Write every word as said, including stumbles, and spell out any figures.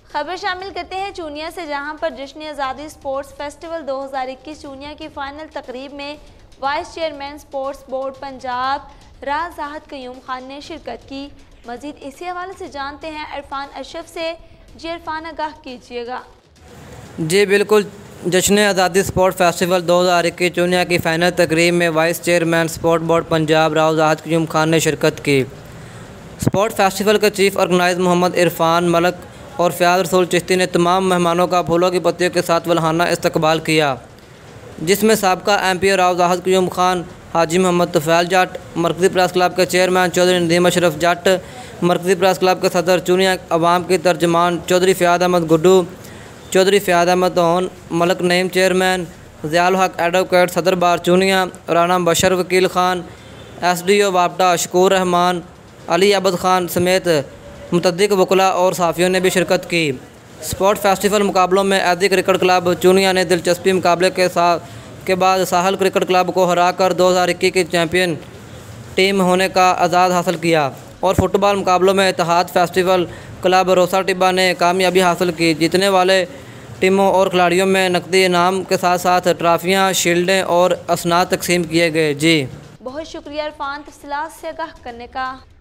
खबर शामिल करते हैं चूनिया से, जहां पर जश्न आज़ादी स्पोर्ट्स फेस्टिवल दो हज़ार इक्कीस चूनिया की फाइनल तकरीब में vice chairman sports board Punjab Razahat Qayyum Khan ने शिरकत की। मजीद इसी हवाले से जानते हैं इरफान अशरफ से। जी इरफान, आगाह कीजिएगा। जी बिल्कुल, जश्न आज़ादी स्पोर्ट फेस्टिवल दो हज़ार इक्कीस चूनिया की फ़ाइनल तकरीब में vice chairman sport board Punjab Razahat Qayyum Khan ने शिरकत की। स्पोर्ट फेस्टिवल के चीफ ऑर्गेनाइजर मोहम्मद इरफान मलक और फ़याज़ रसूल चिश्ती ने तमाम मेहमानों का फूलों की पत्तियों के साथ वल्हाना इस्तकबाल किया, जिसमें साबका एम पी राज़ाहत क़यूम खान, हाजी मोहम्मद तुफ़ैल जट, मरकज़ी प्रेस क्लब के चेयरमैन चौधरी नदीम अशरफ जट, मरकज़ी प्रेस क्लब के सदर चूनिया अवाम की तर्जमान चौधरी फ़याद अहमद गुड्डू, चौधरी फ़याद अहमद ओन, मलक नईम चेयरमैन, ज़ियाउल हक एडवोकेट सदर bar Chunian, Rana Bashir Wakeel Khan, S D O वापटा शकूर रहमान, अली अबद खान समेत मुतद्दिक वकला और सहाफ़ियों ने भी शिरकत की। स्पोर्ट फेस्टिवल मुकाबलों में एदी क्रिकेट क्लब चूनिया ने दिलचस्पी मुकाबले के साथ के बाद साहल क्रिकेट क्लब को हरा कर दो हज़ार इक्कीस की चैम्पियन टीम होने का एजाज़ हासिल किया और फुटबॉल मुकाबलों में इत्तेहाद फेस्टिवल क्लब रोसा टिब्बा ने कामयाबी हासिल की। जीतने वाले टीमों और खिलाड़ियों में नकदी इनाम के साथ साथ ट्राफियाँ, शील्डें और असनाद तकसीम किए गए। जी बहुत शुक्रिया इरफान, तफसीलात से आगाह करने का।